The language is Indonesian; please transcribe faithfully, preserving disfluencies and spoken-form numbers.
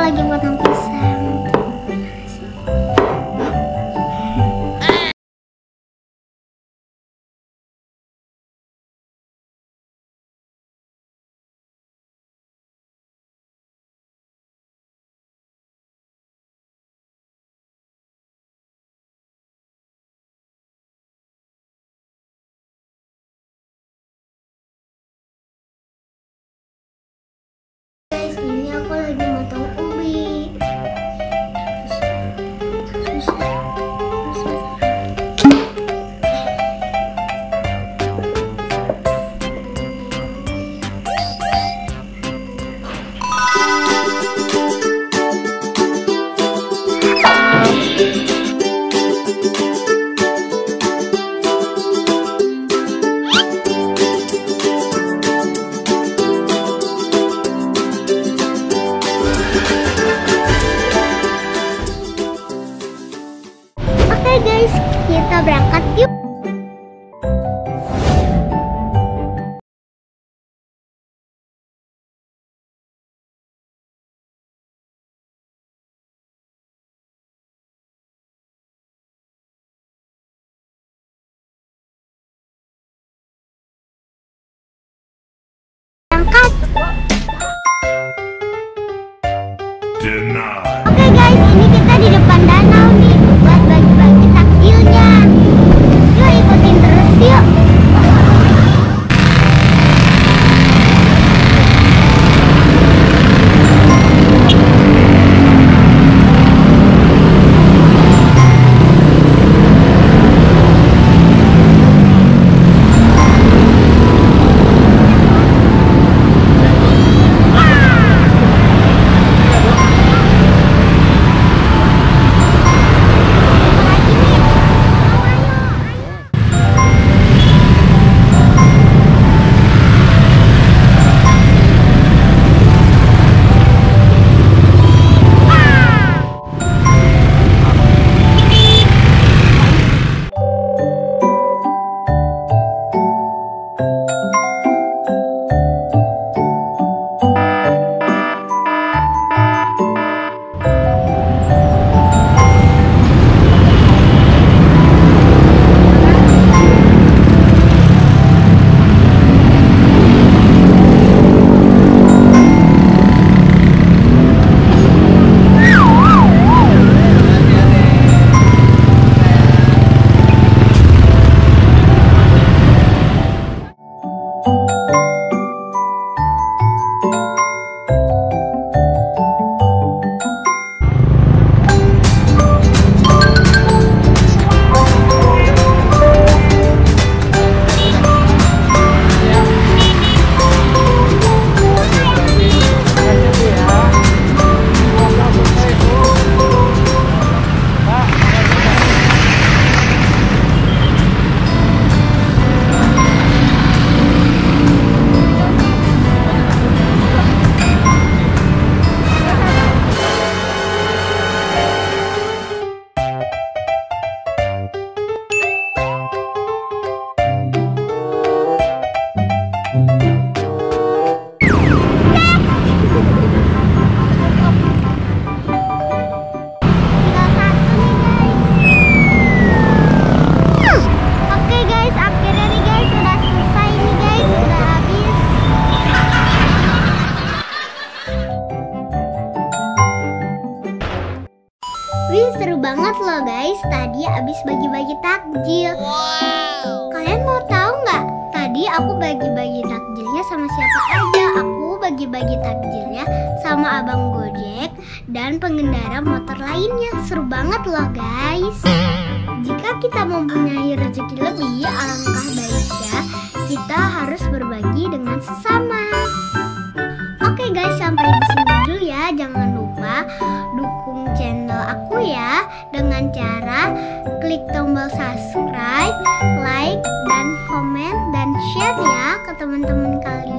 lagi potong pisang. Guys, ini aku lagi motong ubi. Oke guys, kita berangkat yuk. Berangkat. Denied. Oke guys, ini kita di depan danau nih buat bagi-bagi takjilnya. Yuk ikutin terus yuk. Wih, seru banget loh guys. Tadi abis bagi-bagi takjil. Wow. Kalian mau tahu nggak? Tadi aku bagi-bagi takjilnya sama siapa aja? Aku bagi-bagi takjilnya sama abang Gojek dan pengendara motor lainnya. Seru banget loh guys. Jika kita mempunyai rezeki lebih, alangkah baiknya kita harus berbagi dengan sesama. Oke guys, sampai di sini dulu ya. Jangan lupa dukung channel aku ya dengan cara klik tombol subscribe, like, dan komen dan share ya ke teman-teman kalian.